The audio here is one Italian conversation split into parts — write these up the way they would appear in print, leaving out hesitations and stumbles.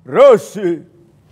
Rossi!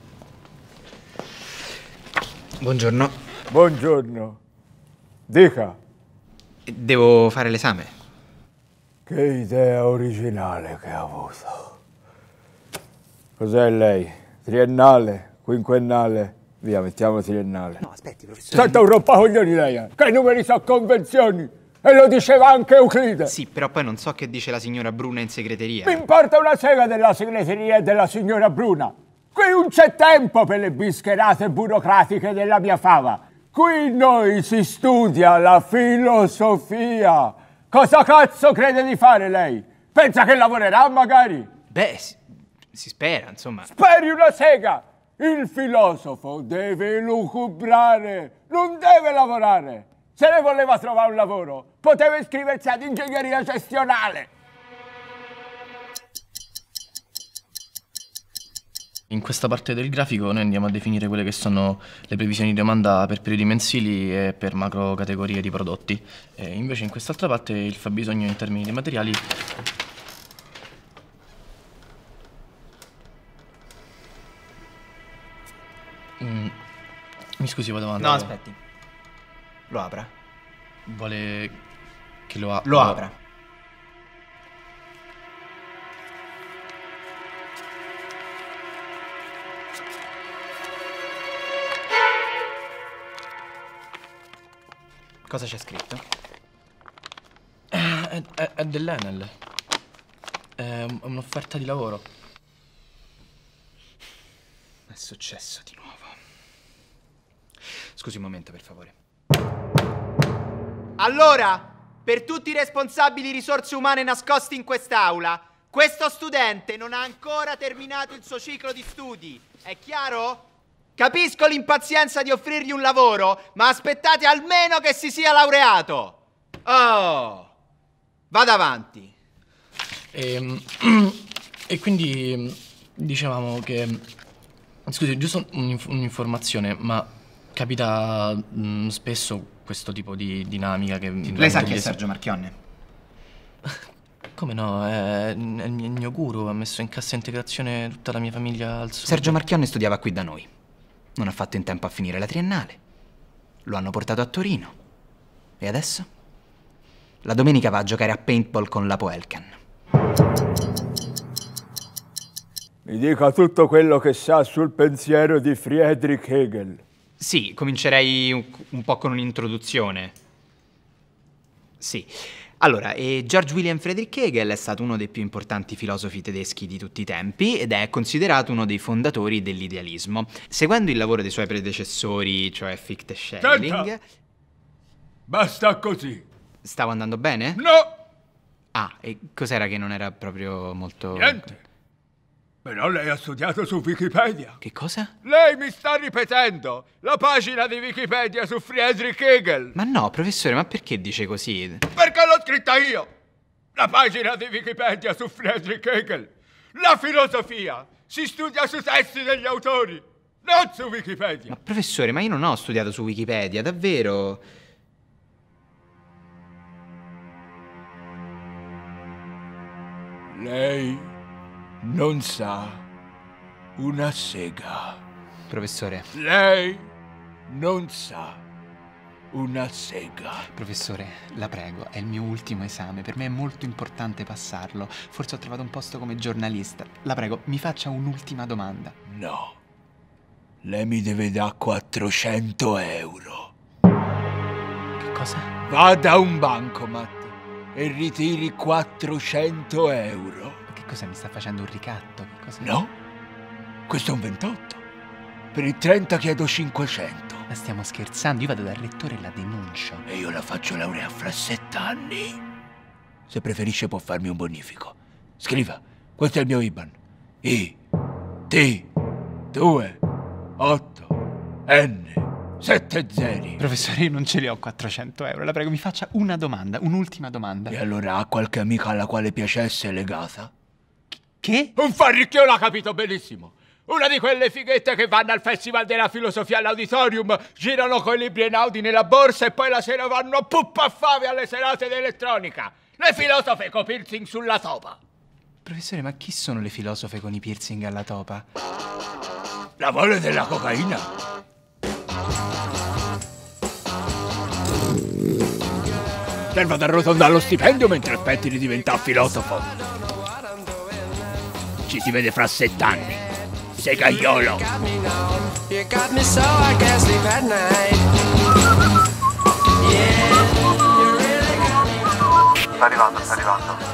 Buongiorno. Buongiorno. Dica. Devo fare l'esame. Che idea originale che ha avuto. Cos'è lei? Triennale? Quinquennale? Via, mettiamo triennale. No, aspetti, professore. Senta un rompacoglioni lei, Che i numeri sono convenzioni! E lo diceva anche Euclide! Sì, però poi non so che dice la signora Bruna in segreteria. Mi importa una sega della segreteria e della signora Bruna! Qui non c'è tempo per le bischerate burocratiche della mia fava! Qui noi si studia la filosofia! Cosa cazzo crede di fare lei? Pensa che lavorerà magari? Beh, si spera, insomma. Speri una sega! Il filosofo deve lucubrare, non deve lavorare! Se ne voleva trovare un lavoro, poteva iscriversi ad ingegneria gestionale. In questa parte del grafico noi andiamo a definire quelle che sono le previsioni di domanda per periodi mensili e per macro categorie di prodotti. E invece in quest'altra parte il fabbisogno in termini di materiali. Mi scusi, vado avanti. No, aspetti. Lo apra. Vuole che lo Lo apra. Cosa c'è scritto? È dell'Enel. È un'offerta di lavoro. È successo di nuovo. Scusi un momento, per favore. Allora, per tutti i responsabili risorse umane nascosti in quest'aula, questo studente non ha ancora terminato il suo ciclo di studi. È chiaro? Capisco l'impazienza di offrirgli un lavoro, ma aspettate almeno che si sia laureato. Oh, vada avanti. E quindi dicevamo che... Scusi, giusto un'informazione, ma capita spesso questo tipo di dinamica che... Lei sa chi è Sergio Marchionne? Come no? È il mio guru, ha messo in cassa integrazione tutta la mia famiglia al sud. Sergio Marchionne studiava qui da noi. Non ha fatto in tempo a finire la triennale. Lo hanno portato a Torino. E adesso? La domenica va a giocare a paintball con la Poelcan. Mi dica tutto quello che sa sul pensiero di Friedrich Hegel. Sì, comincerei un po' con un'introduzione. Sì. Allora, George William Friedrich Hegel è stato uno dei più importanti filosofi tedeschi di tutti i tempi ed è considerato uno dei fondatori dell'idealismo. Seguendo il lavoro dei suoi predecessori, cioè Fichte e Schelling... Senta! Basta così! Stavo andando bene? No! Ah, e cos'era che non era proprio molto... Niente! Però lei ha studiato su Wikipedia. Che cosa? Lei mi sta ripetendo la pagina di Wikipedia su Friedrich Hegel. Ma no, professore, ma perché dice così? Perché l'ho scritta io! La pagina di Wikipedia su Friedrich Hegel. La filosofia si studia sui testi degli autori, non su Wikipedia. Ma professore, ma io non ho studiato su Wikipedia, davvero? Lei non sa una sega. Professore. Lei non sa una sega. Professore, la prego, è il mio ultimo esame. Per me è molto importante passarlo. Forse ho trovato un posto come giornalista. La prego, mi faccia un'ultima domanda. No. Lei mi deve dare 400 euro. Che cosa? Vada a un bancomat e ritiri 400 euro. Ma che cosa mi sta facendo un ricatto? Che cosa? No, questo è un 28. Per il 30 chiedo 500. Ma stiamo scherzando? Io vado dal rettore e la denuncio. E io la faccio laurea fra 7 anni. Se preferisce può farmi un bonifico. Scriva, questo è il mio IBAN. IT2 8N 70. Professore, io non ce li ho 400 euro. La prego, mi faccia una domanda, un'ultima domanda. E allora ha qualche amica alla quale piacesse legata? Che? Un farricchione, l'ha capito benissimo. Una di quelle fighette che vanno al Festival della Filosofia all'Auditorium, girano coi libri Einaudi nella borsa e poi la sera vanno a puppaffave alle serate d'elettronica. Le filosofe co piercing sulla topa. Professore, ma chi sono le filosofe con i piercing alla topa? La mole della cocaina. Serve ad arrotondare lo stipendio mentre aspetti di diventare filosofo. Ci si vede fra 7 anni. Sei cagliolo. Sta arrivando, sta arrivando.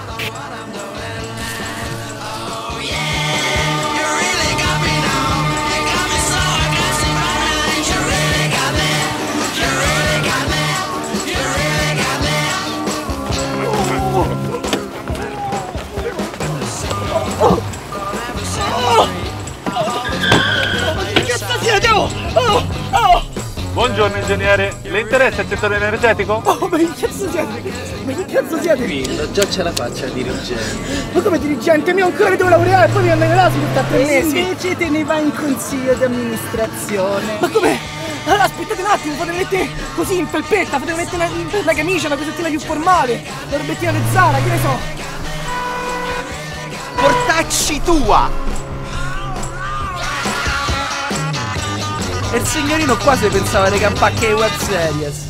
Buongiorno ingegnere, le interessa il settore energetico? Oh, ma che cazzo siete? Ma che cazzo siete? Tranquillo, già c'è la faccia dirigente. Ma come dirigente? Io ancora devo lavorare e poi mi andare là per 3 mesi. Invece te ne vai in consiglio di amministrazione. Ma come? Allora aspettate un attimo, potete mettere così in felpetta, potete mettere la camicia, una cosettina più formale, la robettina di Zara, che ne so. Portacci tua! E il signorino qua si pensava di campare che web series.